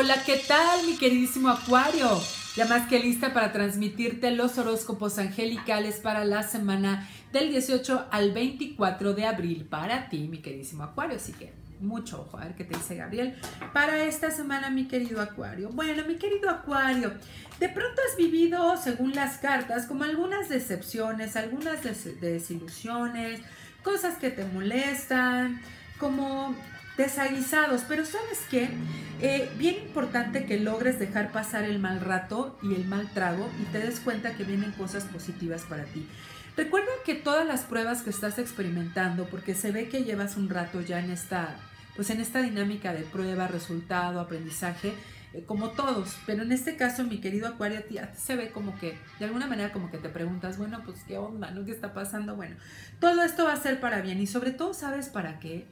Hola, ¿qué tal, mi queridísimo Acuario? Ya más que lista para transmitirte los horóscopos angelicales para la semana del 18 al 24 de abril para ti, mi queridísimo Acuario. Así que mucho ojo, a ver qué te dice Gabriel para esta semana, mi querido Acuario. Bueno, mi querido Acuario, de pronto has vivido, según las cartas, como algunas decepciones, algunas desilusiones, cosas que te molestan, como desaguisados, pero ¿sabes qué? Bien importante que logres dejar pasar el mal rato y el mal trago y te des cuenta que vienen cosas positivas para ti. Recuerda que todas las pruebas que estás experimentando, porque se ve que llevas un rato ya en esta, pues en esta dinámica de prueba, resultado, aprendizaje, como todos, pero en este caso, mi querido Acuario, a ti se ve como que, de alguna manera como que te preguntas, bueno, pues qué onda, ¿no? ¿Qué está pasando? Bueno, todo esto va a ser para bien y sobre todo, ¿sabes para qué?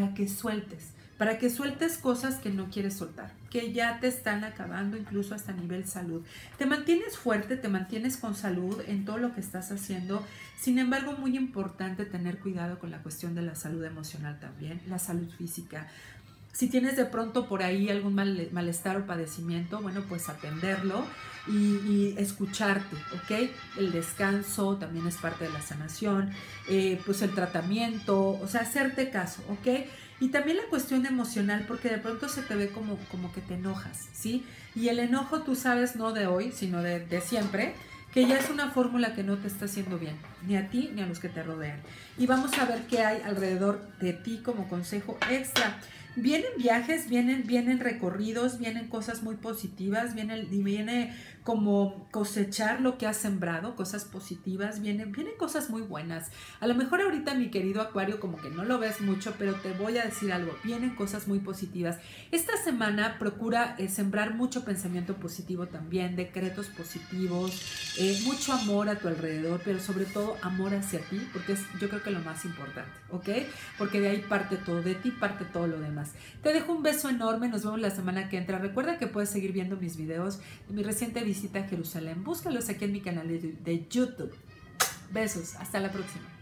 Para que sueltes cosas que no quieres soltar, que ya te están acabando incluso hasta a nivel salud. Te mantienes fuerte, te mantienes con salud en todo lo que estás haciendo. Sin embargo, muy importante tener cuidado con la cuestión de la salud emocional también, la salud física. Si tienes de pronto por ahí algún malestar o padecimiento, bueno, pues atenderlo y escucharte, ¿ok? El descanso también es parte de la sanación, pues el tratamiento, o sea, hacerte caso, ¿ok? Y también la cuestión emocional, porque de pronto se te ve como que te enojas, ¿sí? Y el enojo, tú sabes, no de hoy, sino de siempre, que ya es una fórmula que no te está haciendo bien, ni a ti ni a los que te rodean. Y vamos a ver qué hay alrededor de ti como consejo extra. Vienen viajes, vienen recorridos, vienen cosas muy positivas, viene como cosechar lo que has sembrado, cosas positivas, vienen cosas muy buenas. A lo mejor ahorita, mi querido Acuario, como que no lo ves mucho, pero te voy a decir algo, vienen cosas muy positivas. Esta semana procura sembrar mucho pensamiento positivo también, decretos positivos, mucho amor a tu alrededor, pero sobre todo amor hacia ti, porque es yo creo que lo más importante, ¿ok? Porque de ahí parte todo, de ti parte todo lo demás. Te dejo un beso enorme, nos vemos la semana que entra. Recuerda que puedes seguir viendo mis videos de mi reciente visita a Jerusalén. Búscalos aquí en mi canal de YouTube. Besos, hasta la próxima.